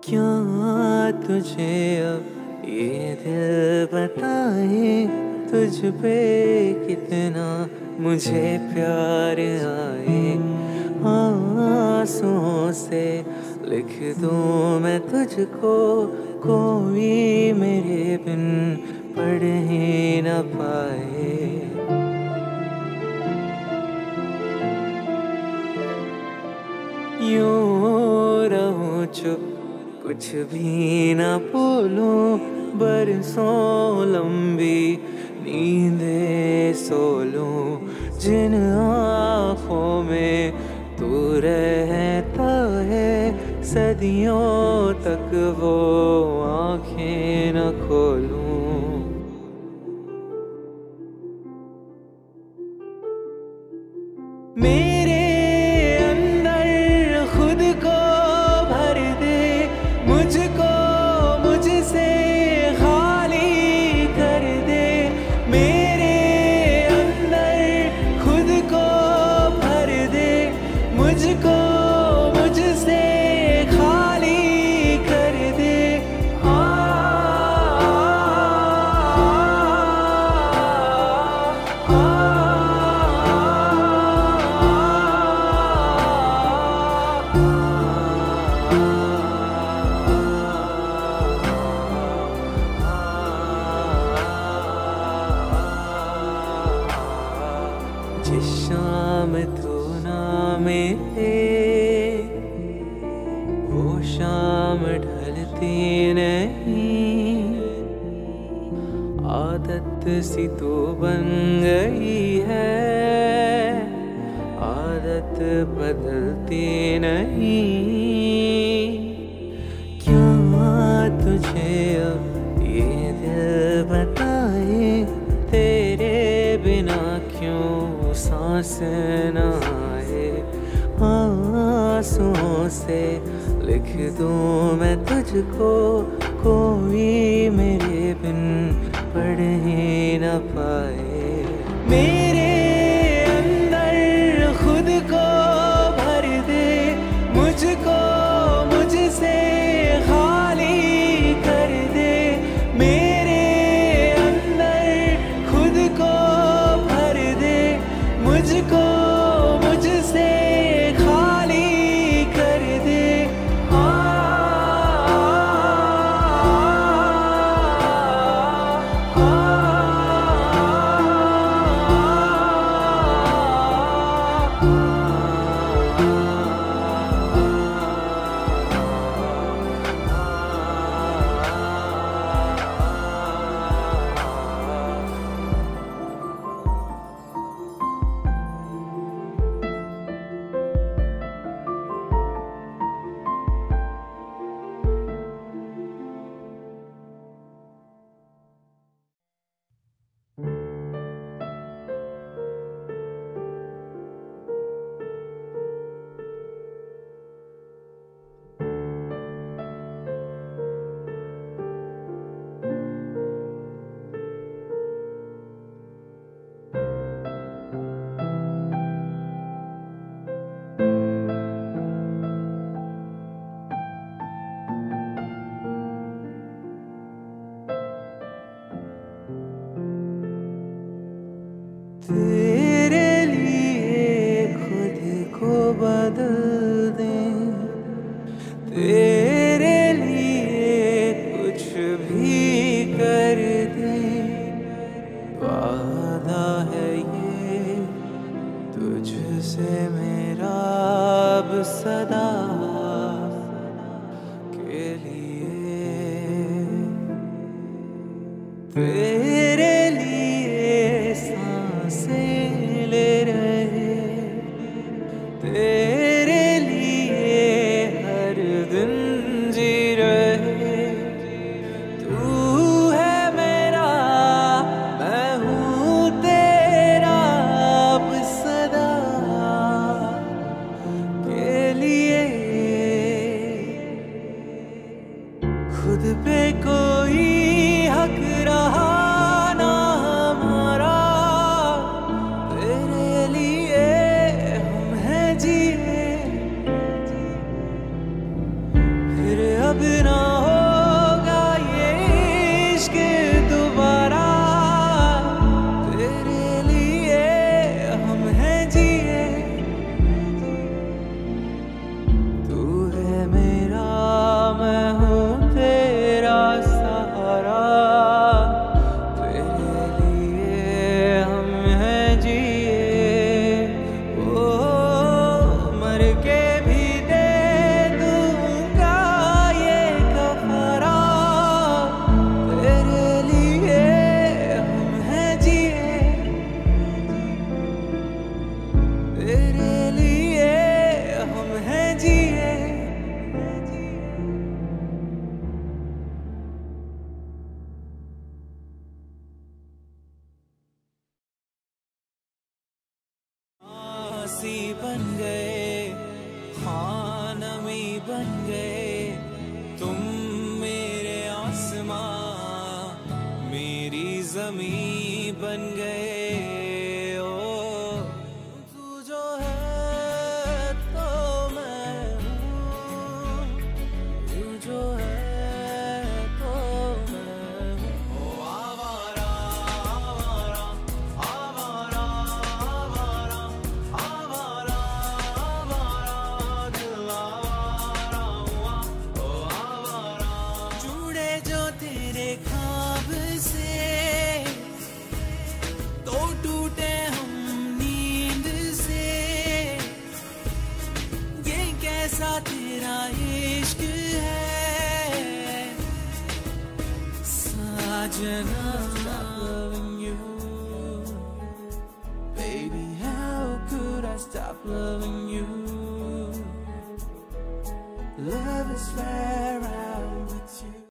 क्या तुझे अब ये दिल बताए तुझ पे कितना मुझे प्यार आए। आंसुओं से लिख दूं मैं तुझको, कोई मेरे बिन पढ़ ही न पाए। यूं रहूं चुप, कुछ भी न बोलूं, बरसों लंबी नींदें सो लूं। जिन आँखों में तू रहता है, सदियों तक वो आँखें न खोलूं। मेरे अंदर खुद को भर दे, मुझको मुझसे खाली कर दे। मेरे अंदर खुद को भर दे, मुझको मुझसे खाली कर दे। जिस शाम तू ना मिले, वो शाम ढलती नहीं। आदत सी तो बन गई है, आदत बदलती नहीं। क्या तुझे अब ये दिल बताए, तेरे बिना क्यों सांस न आए। आंसुओं से लिख दूं मैं तुझको, कोई मेरे बिन पढ़ ही न पाए। मेरे अंदर खुद को भर दे, मुझको मुझसे खाली कर दे। मेरे अंदर खुद को भर दे, मुझको मुझसे खाली कर दे। तेरे लिए खुद को बदल दें, तेरे लिए कुछ भी कर दें। वादा है ये तुझसे मेरा अब सदा के लिए। तेरे लिए सांसें ले रहे, तेरे लिए हर दिन जी रहे। तू है मेरा, मैं हूँ तेरा अब सदा के लिए। खुद पे कोई हक रहा ना होगा ये इश्क दोबारा। तेरे लिए हम हैं जिए, तू है मेरा मैं हूँ तेरा सहारा। तेरे लिए हम हैं जिए, ओ मर के भी दे दूंगा ये कफारा। तेरे लिए हम हैं जिए, तेरे लिए हम हैं जिए। आसी बन गए, हाँ नमी बन गए, तुम मेरे आसमां मेरी ज़मीं बन गए। ओ तू जो है तो मैं हूँ, तू जो है तो मैं हूँ। ओ आवारा आवारा आवारा आवारा आवारा आवारा दिल आवारा हुआ। ओ आवारा जुड़े जो तेरे ख्वाब से, तो टूटे हम नींद से। ये कैसा तेरा इश्क है साजना। Loving you, baby, how could I stop loving you? Love is fast.